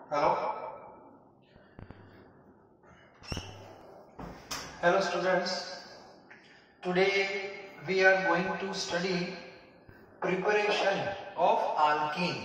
Hello. Hello students. Today we are going to study preparation of alkene.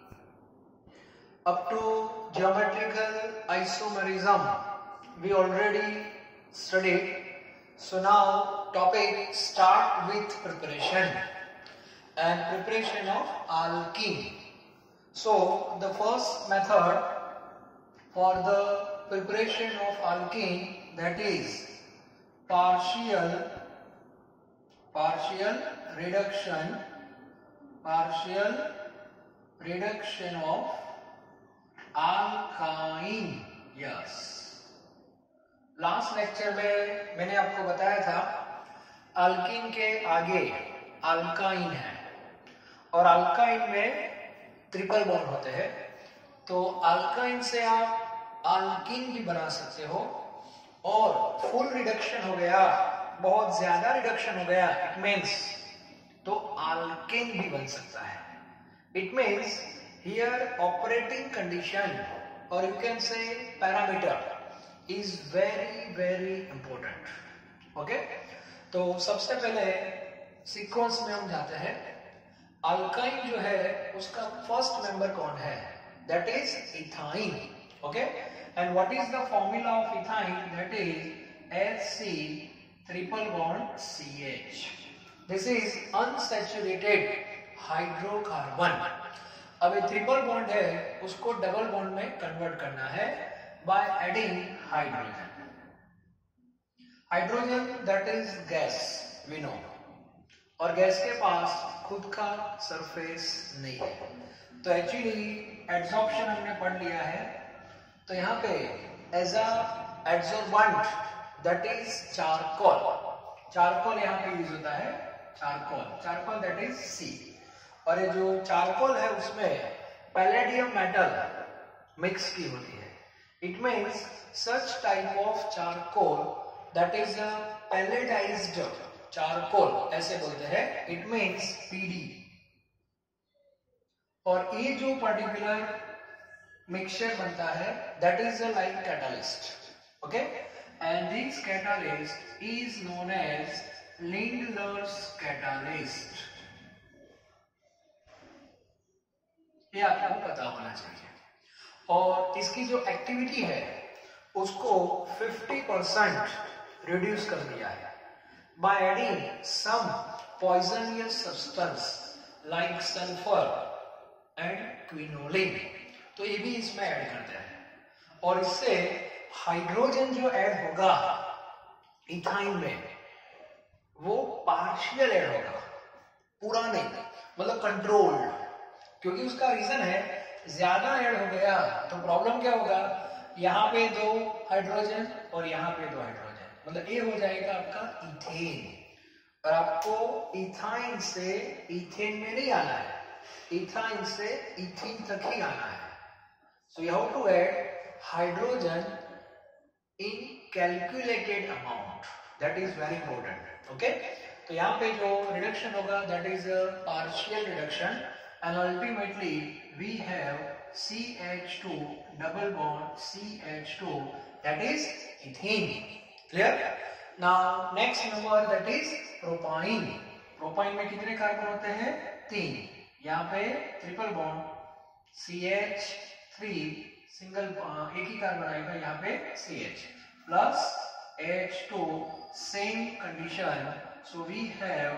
Up to geometrical isomerism we already studied. So now topic start with preparation and preparation of alkene. So the first method for the preparation of alkene, that is partial reduction of alkyne. Yes, last lecture में मैंने आपको बताया था alkyne के आगे alkyne है और alkyne में ट्रिपल बॉन्ड होते हैं, तो अल्काइन से आप अल्कीन भी बना सकते हो और फुल रिडक्शन हो गया, बहुत ज्यादा रिडक्शन हो गया, इट मीन्स तो अल्केन भी बन सकता है. It means here operating condition और you can say parameter is very very important. Okay, तो सबसे पहले सीक्वेंस में हम जाते हैं. अल्काइन जो है उसका फर्स्ट मेंबर कौन है? That is ethyne. Okay, and what is the formula of ethine? That is HC triple bond CH. This is unsaturated hydrocarbon. अब ये ट्रिपल बॉन्ड है उसको डबल बॉन्ड में कन्वर्ट करना है by adding hydrogen. Hydrogen that is gas we know, और gas के पास खुद का सरफेस नहीं है, तो एक्चुअली एड्सॉर्प्शन हमने पढ़ लिया है. तो यहाँ पे as a adsorbent that is charcoal यहाँ पे यूज होता है. चारकोल दैट इज सी, और ये जो चारकोल है उसमें पैलेडियम मेटल मिक्स की होती है. It means such type of charcoal that is a palladised charcoal ऐसे बोलते हैं. It means PD. और ये जो पर्टिकुलर मिक्सचर बनता है that is like catalyst. Okay, and this catalyst is known as Lindlar's catalyst. ये आपको पता होना चाहिए. और इसकी जो एक्टिविटी है उसको 50% रिड्यूस कर दिया है by adding some poisonous substance like sulfur and quinoline. तो ये भी इसमें ऐड करते हैं, और इससे हाइड्रोजन जो ऐड होगा इथाइन में वो पार्शियल ऐड होगा, पूरा नहीं, मतलब कंट्रोल्ड. क्योंकि उसका रीजन है ज्यादा ऐड हो गया तो प्रॉब्लम क्या होगा, यहाँ पे 2 हाइड्रोजन और यहाँ पे 2 हाइड्रोजन, मतलब ये हो जाएगा आपका इथेन. और आपको इथाइन से इथेन में नहीं आना है, इथाइन से इथीन तक ही आना है. So you have to add hydrogen in calculated amount. That is very important. Okay? तो यहाँ पे जो reduction होगा that is a partial reduction, and ultimately we have CH2 double bond CH2, that is ethene. Clear? Now next number that is propane. Propane में कितने carbon होते हैं? 3. यहाँ पे ट्रिपल बॉन्ड CH3 सिंगल एक ही कार्बन आएगा, यहाँ पे CH plus H2 same condition. So we have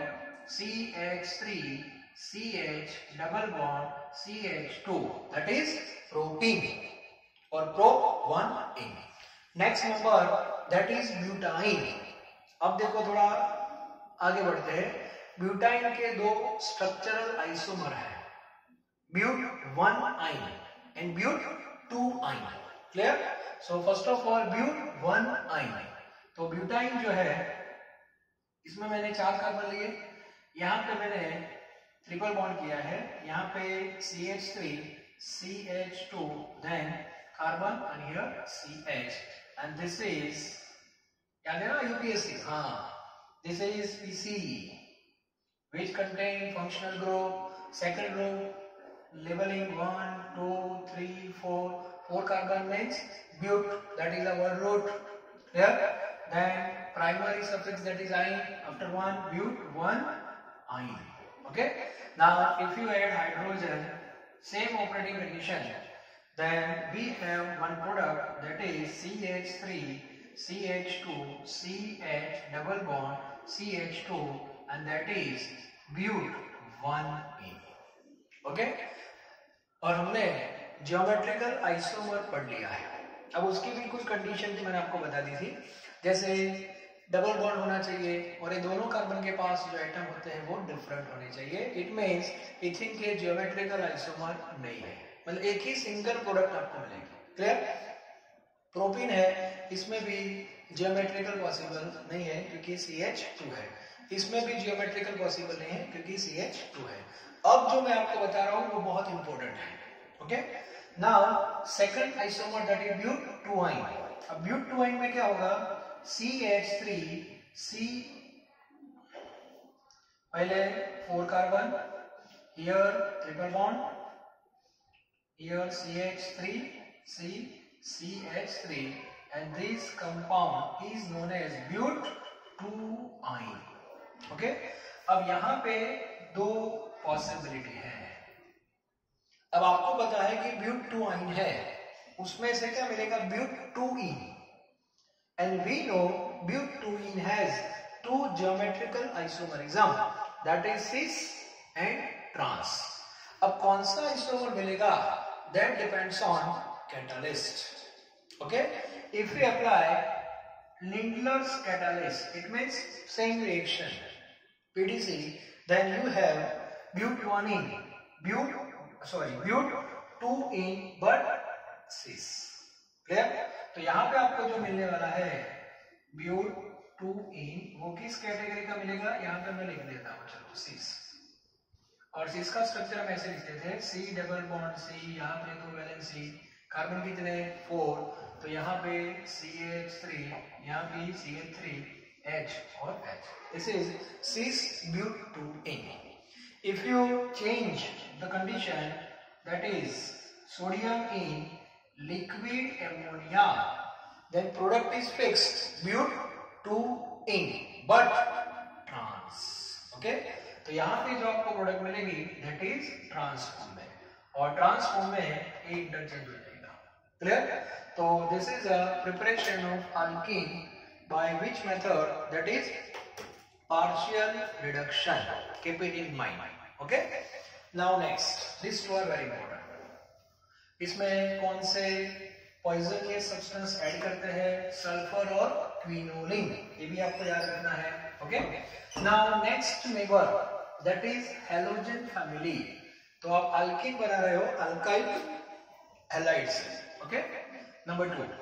CH3 CH double bond CH2, that is propene, और prop 1 ene. Next number that is butyne. अब देखो थोड़ा आगे बढ़ते हैं. ब्यूटाइन के 2 स्ट्रक्चरल आइसोमर है, ब्यूट 1 आइन and but 2 yne. Clear? So first of all but 1 yne. तो ब्यूटाइन जो है इसमें मैंने 4 कार्बन लिए, यहाँ पे मैंने ट्रिपल बॉन्ड किया है, यहाँ पे CH3 CH2 then carbon and here CH, and this is याद है ना UPSC. हाँ, this is PC which contain functional group, second group labeling 1, 2, 3, 4, 4 carbon means but, that is our root. Clear? Then primary suffix, that is ine. After 1 but, 1 ine. Okay. Now if you add hydrogen, same operating condition, then we have one product, that is CH3 CH2 CH double bond CH2, and that is but 1ene. Okay, और हमने geometrical isomer पढ़ लिया है। अब उसकी भी कुछ condition मैंने आपको बता दी थी, जैसे डबल बॉन्ड होना चाहिए और ये दोनों कार्बन के पास जो एटम होते हैं वो डिफरेंट होने चाहिए। इट मींस इथिन के ज्योमेट्रिकल आइसोमर नहीं है, मतलब एक ही सिंगल प्रोडक्ट आपको मिलेगी। क्लियर? प्रोपीन है, इसमें भी ज्योमेट्रिकल पॉसिबल नहीं है क्योंकि CH2 है, इसमें भी ज्योमेट्रिकल पॉसिबल नहीं है क्योंकि CH2 है। अब जो मैं आपको बता रहा हूं वो बहुत इंपॉर्टेंट है। Okay, now second isomer, that is but 2ine। अब ब्यूट 2ine में क्या होगा, CH3 C, पहले 4 carbon, here triple bond, here CH3 C CH3, and this compound is known as but 2ine। Okay, अब यहाँ पे दो पॉसिबिलिटी है। अब आपको पता है कि but 2ine है, उसमें से क्या मिलेगा, but 2ene, and we know but 2ene has two geometrical isomerism, that is cis and trans। अब कौन सा आइसोमर मिलेगा, that depends on catalyst। okay, if we apply Lindlar's catalyst, it means same reaction PDC, then you have but 1ene, but 2ene but cis। Clear? तो यहाँ पे आपको जो मिलने वाला है but 2ene, वो किस कैटेगरी का मिलेगा, यहाँ पे मैं लिख देता हूँ, चलो cis। और cis का स्ट्रक्चर हम ऐसे लिखते थे, C डबल बॉन्ड C, यहाँ पे दो वैलेंसी, कार्बन कितने 4, तो यहाँ पे CH3, यहाँ भी CH3H और H। This is cis but 2ene। If you change the condition, that is sodium in liquid ammonia, then product is fixed but 2ene but trans। Okay, तो यहाँ पे जो आपको प्रोडक्ट मिलेगी दैट इज ट्रांसफॉर्म में, और transform में एक इंटरचेंज हो जाएगा। Clear? So this is a preparation of alkene by which method, that is partial reduction, keep it in mind। okay, now next, these two are very important। इसमें कौन से poisonous substance add करते हैं, sulphur और quinoline, ये भी आपको याद रखना है। Okay, now next member, that is halogen family. तो आप अल्कीन बना रहे हो अल्काइल हैलाइड से। Okay, number 2,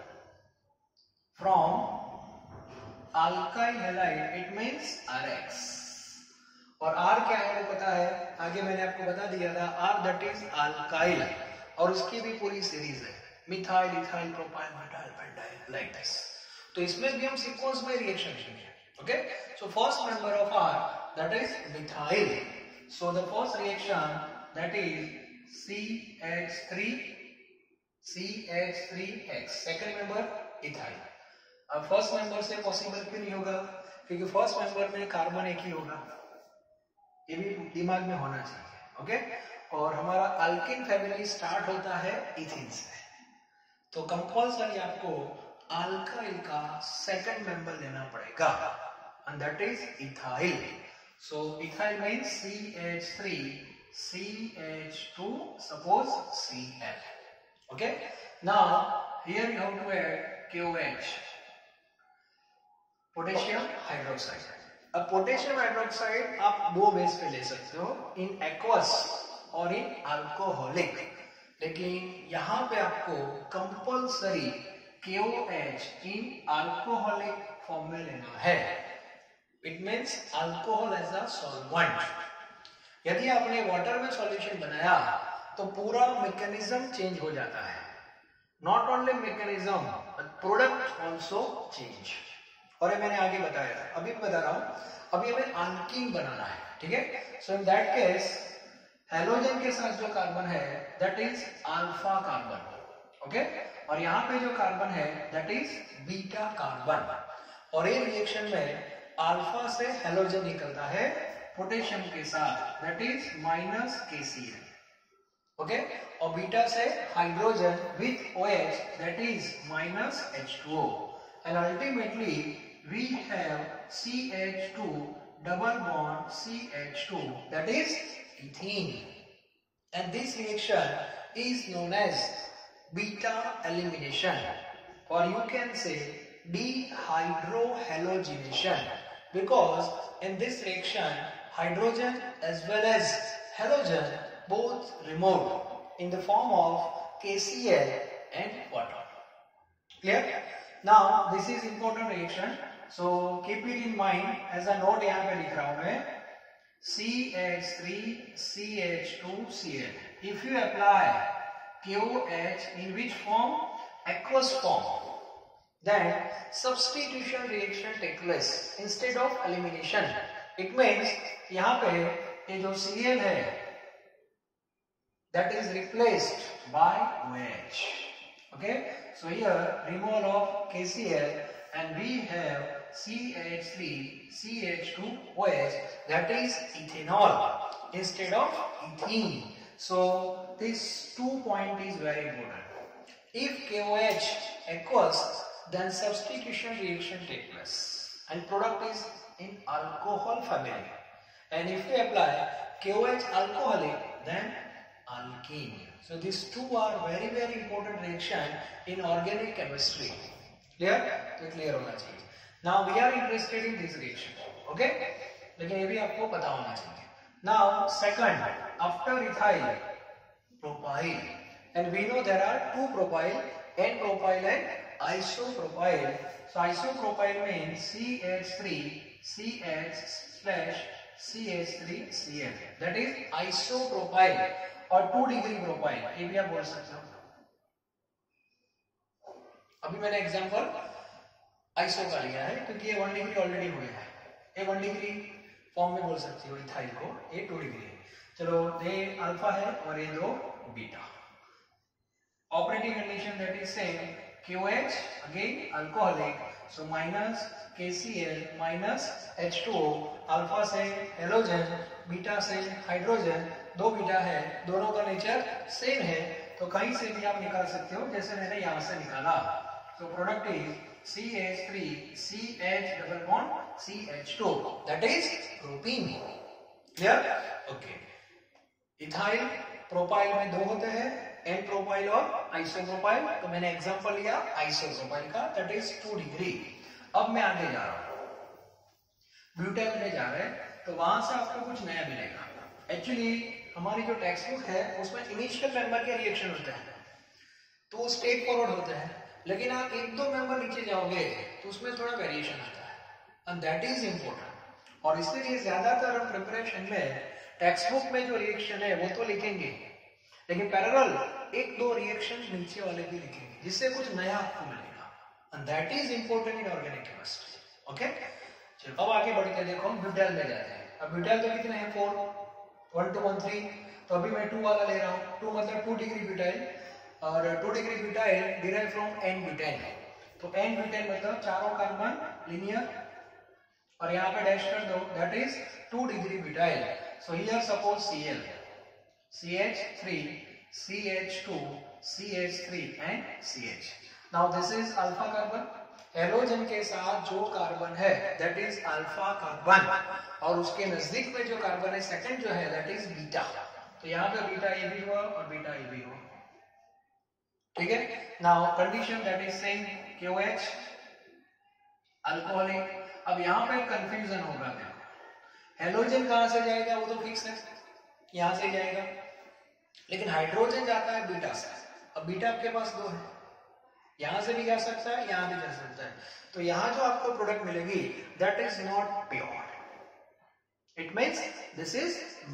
from alkyl halide it means RX, और R क्या है वो पता है, आगे मैंने आपको बता दिया था, R दैट इज अल्काइल, और उसकी भी पूरी सीरीज है, methyl, ethyl, propyl, butyl, pentyl, like this. तो इसमें भी हम सीक्वेंस में रिएक्शन करेंगे। Okay, so first member of R that is methyl, so the first reaction that is CH3X, second member ethyl. अब फर्स्ट मेंबर से possible क्यों नहीं होगा, क्योंकि फर्स्ट मेंबर में कार्बन एक ही होगा, ये भी दिमाग में होना चाहिए। ओके, और हमारा अल्कीन फैमिली स्टार्ट होता है इथिन से, तो कंपल्सरी आपको अल्काइल का सेकंड मेंबर लेना पड़ेगा, and that is ethyl. So ethyl means CH3 CH2 suppose Cl। Okay, now here you have to add KOH, potassium hydroxide. अब पोटेशियम हाइड्रोक्साइड आप दो बेस पे ले सकते हो, इन एक्वस और इन अल्कोहलिक, लेकिन यहाँ पे आपको compulsory KOH in alcoholic form में लेना है। It means alcohol as a solvent. यदि आपने वाटर में सॉल्यूशन बनाया तो पूरा मैकेनिज्म चेंज हो जाता है, not only mechanism product also change. और ये मैंने आगे बताया था, अभी बता रहा हूं, अभी हमें अल्कीन बनाना है। ठीक है, so in that case halogen के साथ जो कार्बन है that is alpha carbon, okay, और यहाँ पे जो कार्बन है दैट इज बीटा कार्बन, और ये रिएक्शन में अल्फा से हेलोजन निकलता है पोटेशियम के साथ, that is minus KCl, okay, और बीटा से hydrogen with OH, that is minus H2O, and ultimately we have CH2 double bond CH2, that is ethene, and this reaction is known as beta elimination, or you can say dehydrohalogenation, because in this reaction hydrogen as well as halogen both removed in the form of KCl and water. Clear? Now this is important reaction, so keep it in mind as a note यहाँ पे लिख रहा हूँ मैं, CH3CH2Cl. If you apply KOH in which form? Aqueous form, then substitution reaction take place instead of elimination. It means यहाँ पे ये जो Cl है that is replaced by OH. Okay, so here removal of KCl and we have CH3CH2OH, that is ethanol instead of ethene. So this 2 point is very important. If KOH aqueous, then substitution reaction take place and product is in alcohol family, and if we apply KOH alcoholic, then alkene. So these two are very important reaction in organic chemistry. Clear? तो clear होना चाहिए. Now we are interested in this reaction. Okay? लेकिन ये भी आपको पता होना चाहिए. Now second, after ethyl, propyl, and we know there are two propyl, N-propyl and isopropyl. So isopropyl means CH3CH/CH3Cl, that is isopropyl, और 2 डिग्री प्रोपाइल, ये भी आप बोल सकते हो. अभी मैंने एग्जांपल आइसो का लिया है क्योंकि ये 1 डिग्री ऑलरेडी हो गया है. ये 1 डिग्री फॉर्म में बोल सकती हो इथाइल को, ये 2 डिग्री है. चलो ये अल्फा है और ये 2 beta. Operating condition that is same, KOH again alcoholic, so minus KCl minus H2O, alpha से हेलोजन, बीटा से हाइड्रोजन, 2 बीटा है, दोनों का नेचर सेम है, तो कहीं से भी आप निकाल सकते हो, जैसे मैंने यहां से निकाला. तो product is CH3CH2, that is propene. Clear? Okay. Ethyl propyl में 2 होते हैं, एन प्रोपाइल और आइसोप्रोपाइल. तो मैंने एग्जांपल लिया आइसोप्रोपाइल का, दैट इज 2 डिग्री. अब मैं आगे जा रहा हूं, ब्यूटेन में जा रहे हैं, तो वहां से आपको कुछ नया मिलेगा. एक्चुअली हमारी जो टेक्स्ट बुक है उसमें इनिशियल मेंबर के रिएक्शन होते हैं तो स्ट्रेट फॉरवर्ड होते हैं, लेकिन आप 1-2 मेंबर नीचे जाओगे तो उसमें थोड़ा वेरिएशन आता है, एंड दैट इज इंपॉर्टेंट. और इसलिए ज्यादातर हम प्रिपरेशन में टेक्स्ट बुक में जो रिएक्शन है वो तो लिखेंगे, लेकिन पैरेलल 1-2 रिएक्शन नीचे वाले भी लिखेंगे, जिससे कुछ नया आपको मिलेगा, and that is important in organic chemistry. Okay, चलो अब आगे बढ़ के देखो, हम ब्यूटाइल में जाते हैं. अब ब्यूटाइल तो कितने हैं? 4, 1 2 1 3. तो अभी मैं 2 वाला ले रहा हूँ. 2 मतलब 2 डिग्री ब्यूटाइल, और 2 degree butyl derive from N butane. तो N ब्यूटेन मतलब चारों कार्बन लीनियर, और यहाँ पे डैश कर दो, that is 2 degree butyl. So here suppose Cl, CH3, CH2, CH3 and CH. Now this is alpha carbon. Halogen के साथ जो कार्बन है दैट इज अल्फा कार्बन, और उसके नजदीक में जो कार्बन है सेकंड जो है दैट इज बीटा. तो यहाँ पे बीटा ए भी हुआ और बीटा ए भी हुआ. ठीक है. Now condition that is same, KOH alcoholic. अब यहाँ पे कंफ्यूजन होगा, देखो हेलोजन कहां से जाएगा वो तो फिक्स है, यहां से जाएगा, लेकिन हाइड्रोजन जाता है बीटा से. अब बीटा आपके पास 2 है, यहां से भी जा सकता है, यहां भी जा सकता है. तो यहां जो आपको प्रोडक्ट मिलेगी that is not pure. It means this is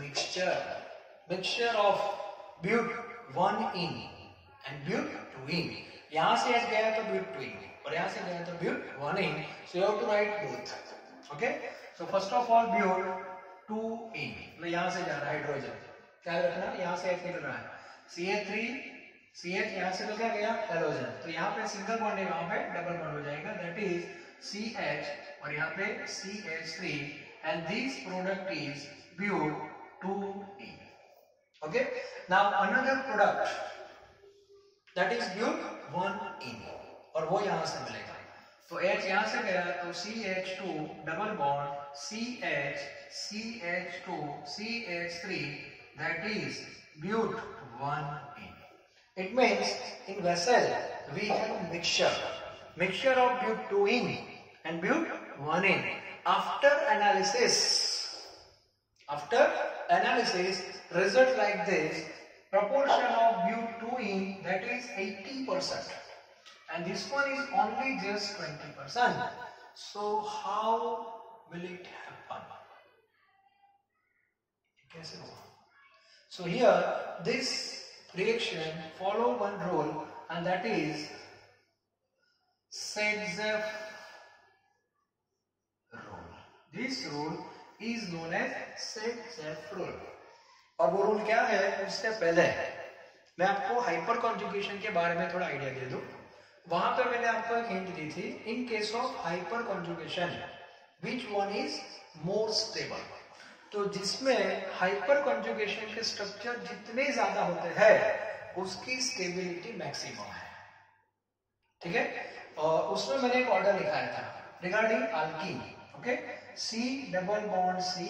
mixture of but 1 ene and but 2 ene. यहां से ऐड गया तो ब्यूट 2 इन, और यहां से गया तो but 1 ene. So you have to write both. Okay, so first of all but 2 ene, मतलब यहां से जा रहा है हाइड्रोजन, क्या रखना, यहां से ऐड कर रहा है CH3 CH यहाँ से तो क्या गया हेलोजन, तो यहाँ पे सिंगल बॉन्ड है, वहां पे डबल बॉन्ड हो जाएगा, दैट इज CH और यहाँ पे CH3 and this product is but2ene. Okay, now another product that is but1ene और वो यहाँ से मिलेगा, तो H यहाँ से गया तो CH2 double bond CH CH2 CH3 that is but1ene. It means in vessel we have mixture of but2ene and but1ene. After analysis result like this, proportion of but2ene that is 80% and this one is only just 20%. So how will it happen? So here this reaction follow one rule, and that is Sedgwick rule. This rule is known as Sedgwick rule. और वो rule क्या है, उससे पहले मैं आपको hyper conjugation के बारे में थोड़ा आइडिया दे दूं। वहां पे मैंने आपको एक हिंट दी थी, in case of hyper conjugation which one is more stable. तो जिसमें हाइपर कॉन्जुगेशन के स्ट्रक्चर जितने ज्यादा होते हैं उसकी स्टेबिलिटी मैक्सिमम है, ठीक है। और उसमें मैंने एक ऑर्डर लिखाया था regarding alkene, okay, C double bond C,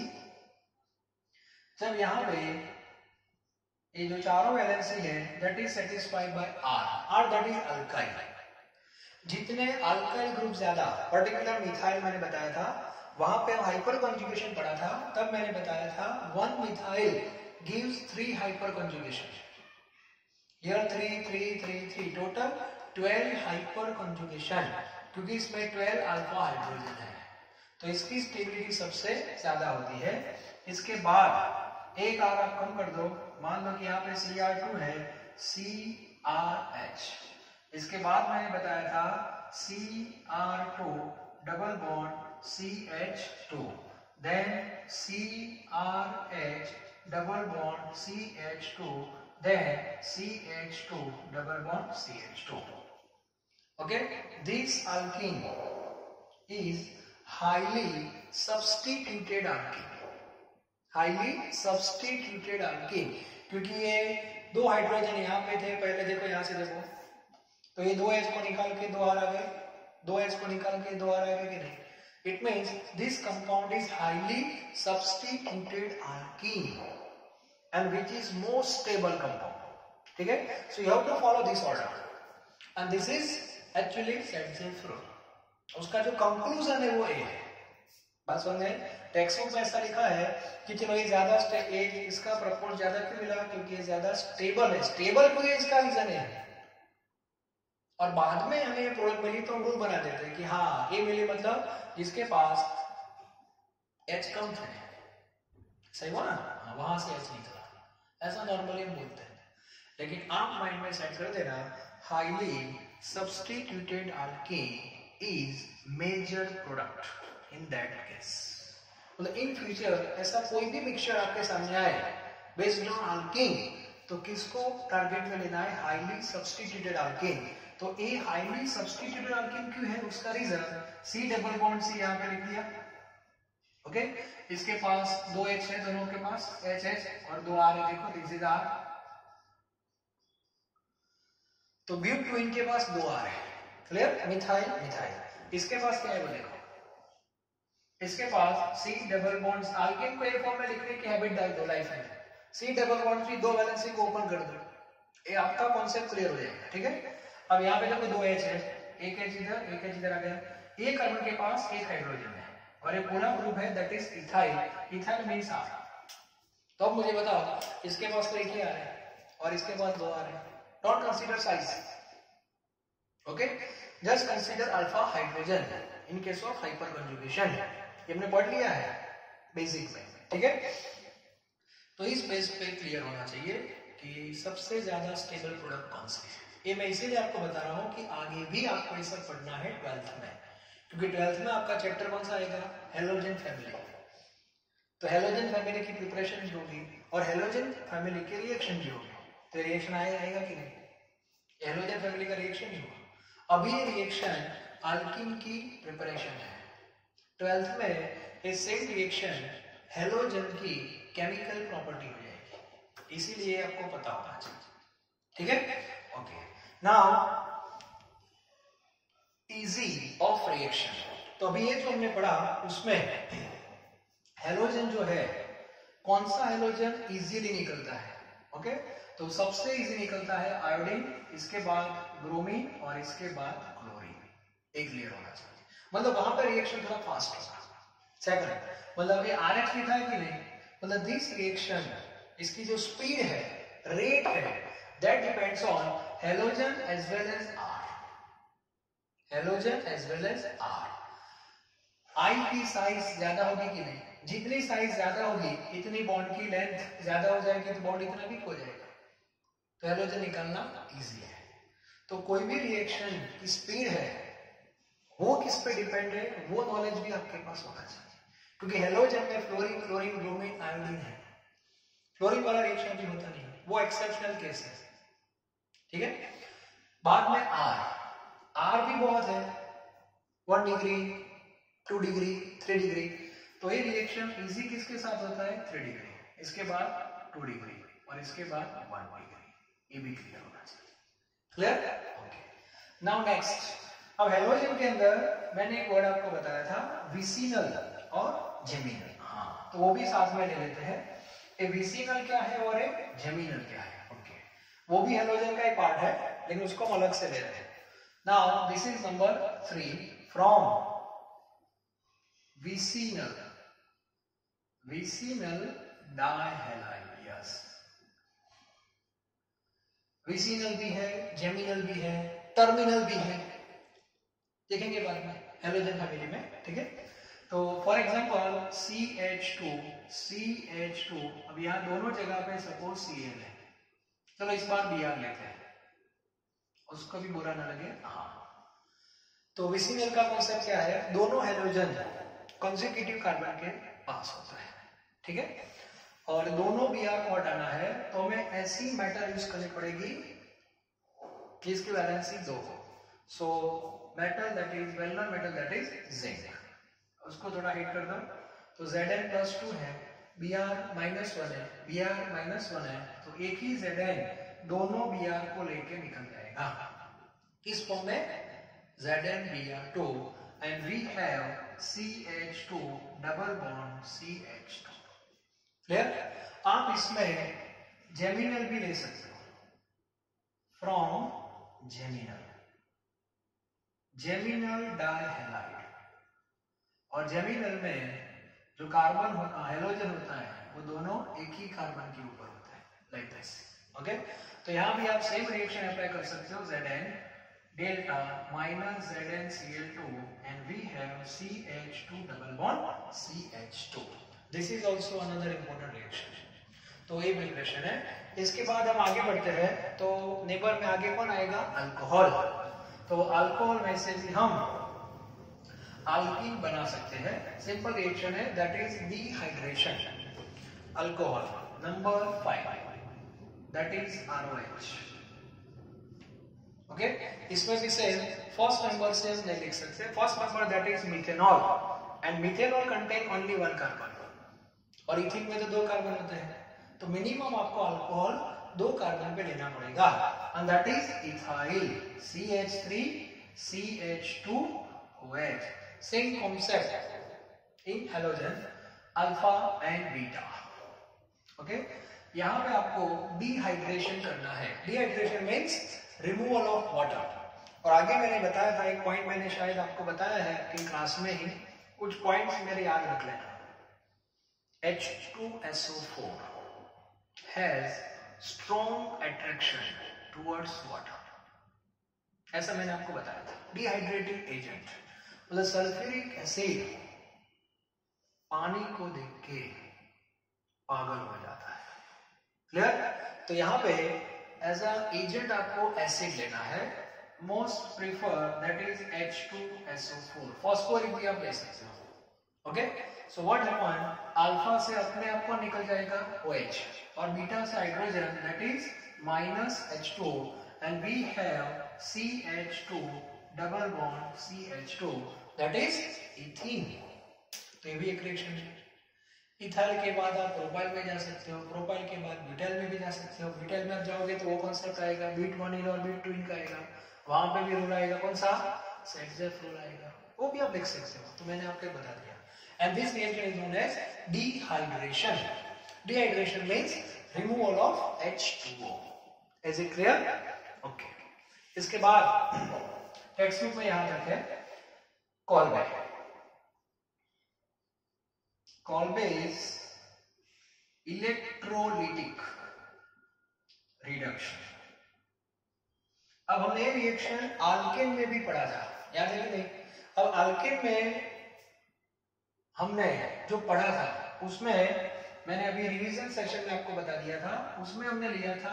जब यहाँ पे ये जो चारों वैलेंसी है that is satisfied by R that is alkyl. जितने अल्काइल ग्रुप ज्यादा, पर्टिकुलर मिथाइल मैंने बताया था, वहां पे हाइपर कॉन्जुगेशन पढ़ा था, तब मैंने बताया था 1 methyl gives 3 hyper conjugation, here 3 3 3 3 total 12 hyper conjugation, क्योंकि इसमें 12 अल्फा हाइड्रोजन है, तो इसकी स्टेबिलिटी सबसे ज्यादा होती है। इसके बाद एक R आप कम कर दो, मान लो कि यहाँ पे Cr2 है, CRH, इसके बाद मैंने बताया था Cr2 double bond CH2, then CRH double bond CH2, then CH2 double bond CH2. Okay, this alkene is highly substituted alkene, क्योंकि ये 2 हाइड्रोजन यहाँ पे थे, पहले देखो यहाँ से देखो, तो ये 2H को निकाल के 2 R आ गए, 2H को निकाल के 2 R आ गए कि नहीं। It means this compound is highly substituted alkene and which is more stable compound, ठीक है। So you have to follow this order and this is actually Sedgwick rule. उसका जो कंक्लूजन है वो A है, बात समझ गए। टेक्स्ट बुक में ऐसा लिखा है कि चलो ये ज्यादा इसका प्रपोर्शन ज्यादा क्यों मिला, क्योंकि ये ज्यादा स्टेबल है, स्टेबल क्यों है इसका रीजन है, और बाद में हमें ये प्रोडक्ट मिली तो रूल बना देते हैं कि हाँ ये मिली मतलब जिसके पास H कम थे, सही हुआ ना, वहां से H निकला, ऐसा नॉर्मली हम बोलते हैं। लेकिन आप माइंड में सेट कर देना, highly substituted alkene is major product in that case. मतलब इन फ्यूचर ऐसा कोई भी मिक्सचर आपके सामने आए बेस्ड ऑन अल्कीन, तो किसको टारगेट में लेना है, हाईली सब्स्टिट्यूटेड अल्कीन। तो ए हाईली सब्स्टिट्यूटेड अल्कीन क्यों है, उसका reason C double bond C यहाँ पे लिख दिया, ओके। इसके पास 2H है, दोनों के पास HH और 2 R है, देखो दिस इज R, तो but2ene के पास 2 R है, क्लियर, मिथाइल। इसके पास क्या है वो देखो, इसके पास C डबल बॉन्ड, अल्कीन को एक फॉर्म में लिखने की हैबिट डाल दो लाइफ में, C डबल बॉन्ड की 2 वैलेंसी को ओपन कर दो, ये आपका कॉन्सेप्ट क्लियर हो जाएगा, ठीक है। अब यहाँ पे देखो 2H है, एक H इधर एक H इधर आ गया, एक कार्बन के पास एक हाइड्रोजन है और ये पूरा ग्रुप है that is ethyl, ethyl means R। तो अब मुझे बताओ, इसके पास तो एक ही R है और इसके पास 2 R है, don't consider size, okay, just consider alpha hydrogen in case of hyper conjugation, ये हमने पढ़ लिया है बेसिक में, ठीक है। तो इस बेस पे क्लियर होना चाहिए कि सबसे ज्यादा स्टेबल प्रोडक्ट कौन सा है। ये मैं इसीलिए आपको बता रहा हूँ कि आगे भी आपको ये सब पढ़ना है 12th में, क्योंकि 12th में आपका चैप्टर कौन सा आएगा, हेलोजन फैमिली। तो हेलोजन फैमिली की प्रिपरेशन भी होगी और हेलोजन फैमिली के रिएक्शन भी होगी, तो रिएक्शन आएगा कि नहीं, हाइड्रोजन फैमिली का रिएक्शन ही हुआ। अभी ये रिएक्शन अल्कीन की प्रिपरेशन है। 12th में ये सेम रिएक्शन हेलोजन की केमिकल प्रॉपर्टी हो जाएगी, इसीलिए आपको पता होना चाहिए। ठीक है, okay. Now easy of reaction, तो अभी ये जो हमने पढ़ा उसमें हेलोजन जो है, कौन सा हेलोजन इजीली निकलता है? ओके, तो सबसे इजी निकलता है आयोडीन, इसके बाद ब्रोमीन और इसके बाद क्लोरीन। एक क्लियर होना चाहिए, मतलब वहां पर रिएक्शन थोड़ा फास्ट होगा। सेकंड, मतलब ये RH लिखा है कि नहीं, मतलब दिस रिएक्शन, इसकी जो स्पीड है, रेट है, that depends on halogen as well as R, halogen as well as R। I की साइज ज्यादा होगी कि नहीं? जितनी साइज ज्यादा होगी इतनी बॉन्ड की लेंथ ज्यादा हो जाएगी, तो बॉन्ड इतना वीक हो जाएगा, तो हेलोजन निकालना इजी है। तो कोई भी रिएक्शन की स्पीड है वो किस पे डिपेंड है, वो नॉलेज भी आपके पास होना चाहिए, क्योंकि हेलोजन में फ्लोरीन, क्लोरीन, ब्रोमीन, आयोडीन है। फ्लोरीन वाला रिएक्शन भी होता नहीं, वो एक्सेप्शनल केस है। ठीक है, बाद में R भी बहुत है, 1 डिग्री, 2 डिग्री, 3 डिग्री, तो ये रिएक्शन इजी किसके साथ होता है? 3 डिग्री, इसके बाद 2 डिग्री और इसके बाद 1 डिग्री। ये भी क्लियर होना चाहिए। क्लियर? ओके। नाउ नेक्स्ट, अब हेलोजन के अंदर मैंने एक वर्ड आपको बताया था, विसिनल और जेमिनल। हाँ, तो वो भी साथ में ले लेते हैं। एक विसिनल क्या है और एक जेमिनल क्या है। ओके, वो भी हेलोजन का एक पार्ट है, लेकिन उसको हम अलग से ले रहे हैं। Now this is number 3 from vicinal, vicinal dihalide. Yes, vicinal भी है, जेमिनल भी है, टर्मिनल भी है, देखेंगे बाद में हेलोजन फैमिली में। ठीक है, तो फॉर एग्जांपल CH2, CH2, अब यहां दोनों जगह पे सपोज Cl है, चलो इस बार Br लेते हैं, उसको भी बुरा ना लगे। हाँ, तो विसिनल का कॉन्सेप्ट क्या है? दोनों हेलोजन कंसेक्यूटिव कार्बन के पास होता है। ठीक है, और दोनों Br को हटाना है तो हमें ऐसी मेटल यूज करनी पड़ेगी कि इसकी वैलेंसी 2 हो। So metal that is well known metal that is zinc, उसको थोड़ा हिट कर दो, तो Zn+2 है, Br -1 है, Br -1 है, तो एक ही Zn दोनों Br को लेके निकल जाएगा इस फॉर्म में, ZnBr2, and we have CH2 double bond CH2। Clear? आप इसमें जेमिनल भी ले सकते हो, फ्रॉम जेमिनल, जेमिनल डायहैलाइड, और जेमिनल में जो कार्बन हेलोजन होता है वो दोनों एक ही कार्बन के ऊपर होता है, लाइक दिस। ओके, तो यहां भी आप सेम रिएक्शन अप्लाई कर सकते हो, Zn delta minus ZnCl2 and we have CH2 double bond CH2। This is also another important reaction। तो ये प्रिपरेशन है। इसके बाद हम आगे बढ़ते हैं, तो नेबर में आगे कौन आएगा? अल्कोहल। तो अल्कोहल में से भी हम अल्कीन बना सकते हैं, सिंपल रिएक्शन है, that is dehydration. Alcohol number 5 that is ROH। Okay, इसमें भी सेम फर्स्ट नंबर से हम नहीं लिख सकते, first number that is methanol, and methanol contain only 1 carbon, और इथिन में तो 2 कार्बन होते हैं, तो मिनिमम आपको अल्कोहल 2 कार्बन पे लेना पड़ेगा, and that is ethyl, CH3 CH2OH। Same concept in halogen alpha and beta. Okay, यहां पे आपको डिहाइड्रेशन करना है। Dehydration means removal of water, और आगे मैंने बताया था, एक पॉइंट मैंने शायद आपको बताया है कि क्लास में ही, कुछ पॉइंट्स मेरे याद रख लेना। H2SO4 has strong attraction towards water, ऐसा मैंने आपको बताया था। डिहाइड्रेटिंग एजेंट मतलब सल्फ्यूरिक एसिड पानी को देख के पागल हो जाता है। क्लियर? तो यहाँ पे एज अ एजेंट आपको एसिड लेना है, most prefer that is H2SO4। Phosphoric भी आप ले सकते हो। Okay, so what happen, alpha से अपने आप को निकल जाएगा OH, और बीटा से hydrogen that is -H2, and we have CH2 double bond CH2, that is ethene। तो ये भी एक रिएक्शन है। इथाइल के बाद आप प्रोपाइल में जा सकते हो, प्रोपाइल के बाद ब्यूटाइल में भी जा सकते हो। ब्यूटाइल में आप जाओगे तो वो कॉन्सेप्ट आएगा ब्यूट-1 और ब्यूट-2 का आएगा, वहां पे भी रूल आएगा, कौन सा, सेट्जेफ रूल आएगा, वो भी आप लिख सकते हो, तो मैंने आपको बता दिया। And this reaction is known as dehydration. Dehydration means removal of H2O। Is it clear? Okay. इसके बाद टेक्स्ट बुक में यहां तक है कॉलबैक। कॉलबेज electrolytic reduction. अब हमने ये रिएक्शन आल्केन में भी पढ़ा था, याद है कि नहीं? अब आल्केन में हमने जो पढ़ा था उसमें मैंने अभी रिवीजन सेशन में आपको बता दिया था, उसमें हमने लिया था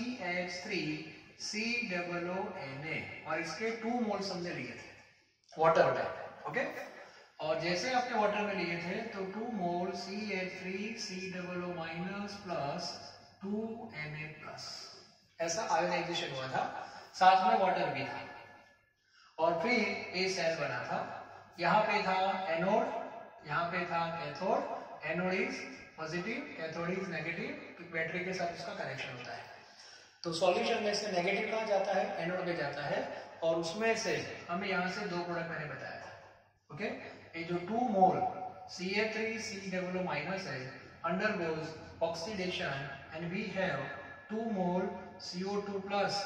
CH3COONA और इसके 2 मोल्स हमने लिए थे वाटर में। ओके, और जैसे आपने वाटर में लिए थे तो 2 mole CH3COO minus plus 2Na plus, ऐसा आयोनाइजेशन हुआ था, साथ में वाटर भी था, और फिर ए सेल बना था। यहाँ पे था एनोड, यहाँ पे था cathode. Anode is positive, cathode is negative, battery के साथ उसका कनेक्शन होता है। तो सॉल्यूशन में से नेगेटिव कहाँ जाता है, एनोड में जाता है, और उसमें से हमें यहाँ से 2 प्रोडक्ट मैंने बताया था। ओके, ये जो 2 मोल CH3COO माइनस है undergoes oxidation and we have 2 mole CO2 plus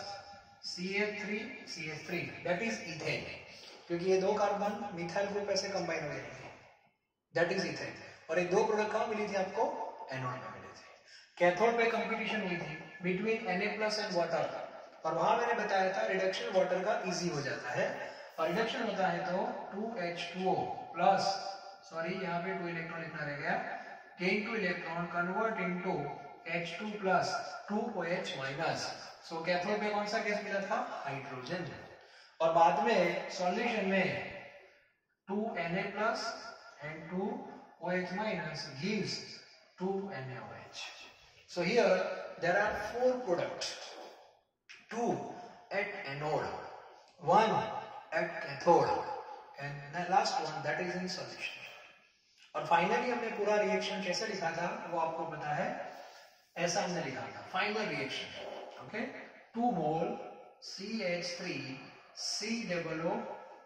CH3 that is ethane, क्योंकि ये 2 कार्बन मिथाइल ग्रुप ऐसे कंबाइन हो जाएंगे, that is ethane। और ये 2 प्रोडक्ट कहाँ मिली थी आपको, एनोड में मिली थी। कैथोड पे कंपटीशन हुई थी बिटवीन Na+ एंड वाटर, और वहां मैंने बताया था रिडक्शन वाटर का इजी हो जाता है, और रिडक्शन होता है तो 2H2O प्लस, सॉरी यहाँ पे 2 इलेक्ट्रॉन लिखना रह गया, gain 2 electron convert into H2 plus 2OH minus. So cathode पे कौन सा गैस मिला था, हाइड्रोजन, और बाद में सॉल्यूशन में 2Na plus and 2OH minus gives 2NaOH। So here there are 4 products, 2 at anode, 1 at cathode, and the last one that is in solution। और फाइनली हमने पूरा रिएक्शन कैसे लिखा था वो आपको पता है, ऐसा हमने लिखा था final reaction. Okay, 2 mole CH3COONA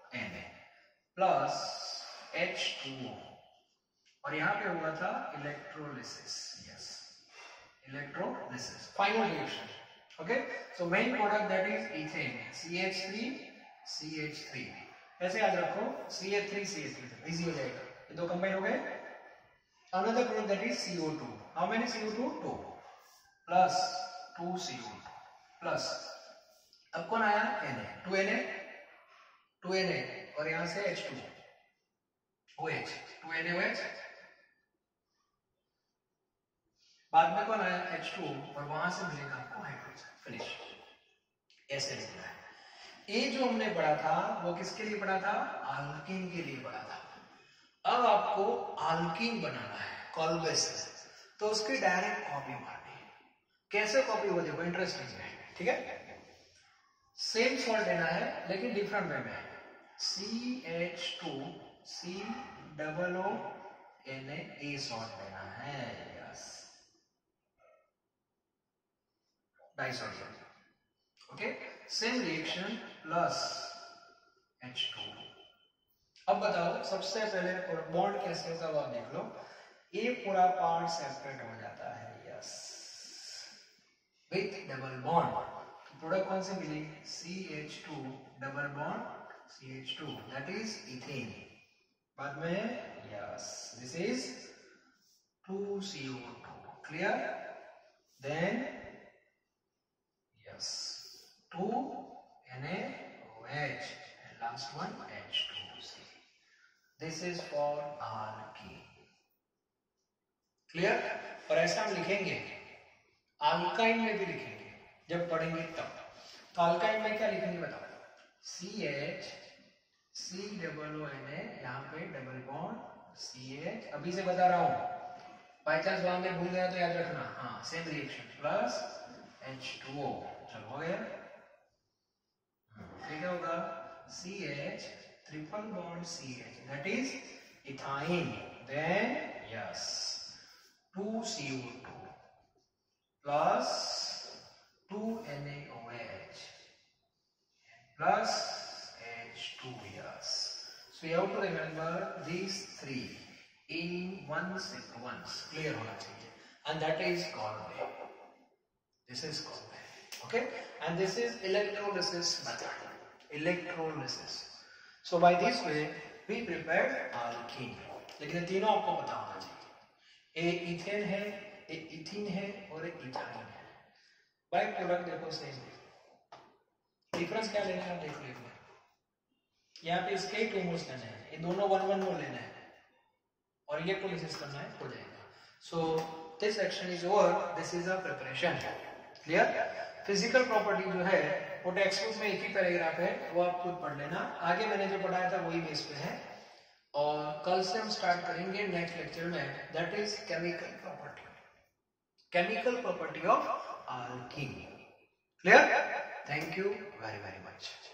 plus H2O, और यहाँ पे हुआ था electrolysis. Yes, electrolysis, final reaction. Okay, so main product that is ethane, CH3 ऐसे याद रखो, CH3 इजी हो जाएगा, ये 2 कंबाइन हो गए। Another product that is CO2, how many CO2, 2 plus 2CO2 plus, अब कौन आया, Na, 2Na और यहां से H2OH, 2NaOH, बाद में कौन आया, H2, और वहां से मिलेगा आपको हाइड्रोजन, फिनिश। ऐसे लिखना है। ये जो हमने पढ़ा था वो किसके लिए पढ़ा था, आल्कीन के लिए पढ़ा था। अब आपको आल्कीन बनाना है कॉलबेस से, तो उसकी डायरेक्ट कॉपी मारनी है। कैसे कॉपी हो, देखो इंटरेस्टिंग है, ठीक है। सेम सॉल्ट लेना है लेकिन डिफरेंट वे में, CH2COONA सॉल्ट लेना है, yes, disodium. Okay, same reaction plus H2। अब बताओ सबसे पहले बॉन्ड कैसे होगा वो देख लो, ये पूरा पार्ट सेपरेट हो जाता है, yes, with double bond. Product कौन से मिली, CH2 double bond CH2, that is ethene. बाद में yes, this is 2CO2, clear, then yes 2NaOH and last one H2C. This is for alkene, clear. और ऐसा हम लिखेंगे, अल्काइन में भी लिखेंगे जब पढ़ेंगे तब। तो अल्काइन में क्या लिखेंगे बताओ, CH3COONA, यहाँ पे डबल बॉन्ड CH, अभी से बता रहा हूँ, बाई चांस वहां में भूल गया तो याद रखना, हाँ, सेम रिएक्शन प्लस H2O, चलो हो गया। CH, triple bond CH, that is ethine. Then yes, 2 CO2 plus 2 NaOH plus H2, yes. So you have to remember these three in one sequence. Clear होना चाहिए. And that is Galway. This is Galway. Okay. And this is electrolysis method. Electrolysis. So by this way we prepare alkene. लेकिन तीनों आपको पता होना चाहिए. एक ethane है, एक इथीन है और एक इथाइन है. बाय प्रोडक्ट देखो सेम है. डिफरेंस क्या लेना है देख लीजिए. यहाँ पे इसके 2 मोल्स लेने हैं, ये दोनों 1 मोल लेना है और ये इलेक्ट्रोलिसिस करना है, हो जाएगा. So this action is over. This is a preparation. Clear. Physical property जो है वो टेक्स्ट बुक में एक ही पैराग्राफ है, वो आप खुद पढ़ लेना. आगे मैंने जो पढ़ाया था वही बेस पे है और कल से हम स्टार्ट करेंगे नेक्स्ट लेक्चर में. That is chemical property. Chemical property of alkene. Clear? Thank you very, very much.